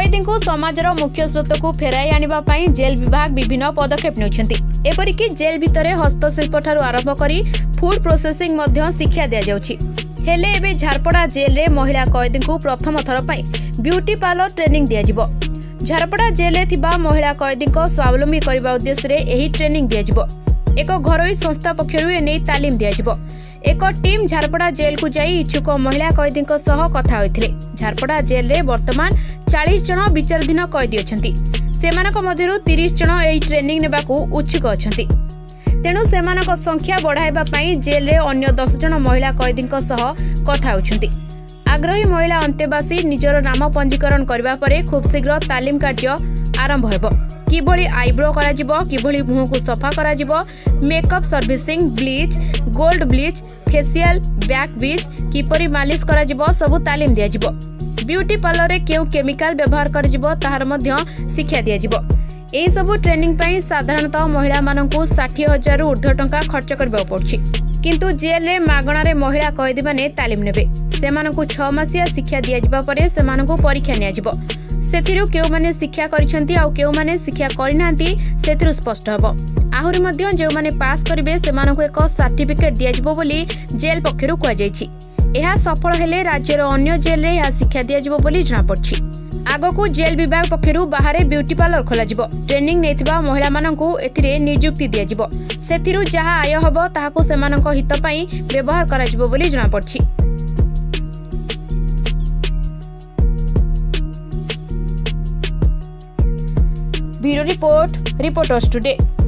कैदी को समाजर मुख्य स्रोत को फेराई आने जेल विभाग विभिन्न पदक्षेप नेउछंती। एपरिकी जेल भितर हस्तशिल्प ठारू आरंभ करी फूड प्रोसेसिंग मध्य शिक्षा दिया जाउछि। हेले एबे झारपड़ा जेल रे महिला कैदी को प्रथम थर पई ब्यूटी पार्लर ट्रेनिंग दिया जिवो। झारपड़ा जेल रे थिबा महिला कैदी को स्वावलंबी करबा उद्देश्य रे एही ट्रेनिंग दिया जिवो। एक घरोई संस्था पक्षरु एने तालीम दिया जिवो। एक टीम झारपड़ा जेल को जाई इच्छुक महिला कैदी सह कथा होइथिले। झारपड़ा जेल रे वर्तमान 40 जन विचाराधीन कैदी अछंती। सेमानक मध्यरु 30 जन एही ट्रेनिंग नेबाकू उच्छुक अछंती। तेणु सेमानक संख्या बढ़ाइबा पई जेल रे अन्य 10 जन महिला कैदी सह कथा होछंती। आग्रही महिला अंतेवासी निजर नाम पंजीकरण करबा परे खूब शीघ्र तालीम कार्य आरंभ हेबो। किभली आईब्रो करा जिवो, किभली मुह को सफा करा जिवो, makeup servicing, bleach, gold bleach, facial, back bleach, किपरि मालिश करा जिवो सब तालीम दिया जिवो। ब्यूटी पार्लर रे केउ केमिकल व्यवहार कर जिवो ताहार मध्य शिक्षा दिया जिवो। एही सब ट्रेनिंग पई साधारणतः महिला माननकु 60,000 रु ऊर्ध्व टंका खर्च करबा पड़छि। किंतु जेल रे मागणा रे महिला कैदी माने तालीम नेबे। सेमानकु 6 मासिया शिक्षा दिया जिबा परे सेमानकु परीक्षा निया जिवो। सेतिरु केउ माने शिक्षा करिसंती आ केउ माने शिक्षा करिनांती सेतिरु स्पष्ट हबो। आहुरी मध्य जेउ माने पास करिवे सेमानकु एक सर्टिफिकेट दिया जिवो बोली जेल पक्षरु कुआ जायछि। एहा सफल हेले राज्यर अन्य जेल रे या शिक्षा दिया जिवो बोली जणा पड़छि। आगकू जेल विभाग पक्षरु बाहरे ब्यूटी पार्लर खोला जिवो। ट्रेनिंग नेथिबा महिला माननकु एथिरे नियुक्ति दिया जिवो। सेतिरु जहा आय हबो ताहाकू सेमानक हित पई व्यवहार करा जिवो बोली जणा पड़छि। Bureau report, reporters today.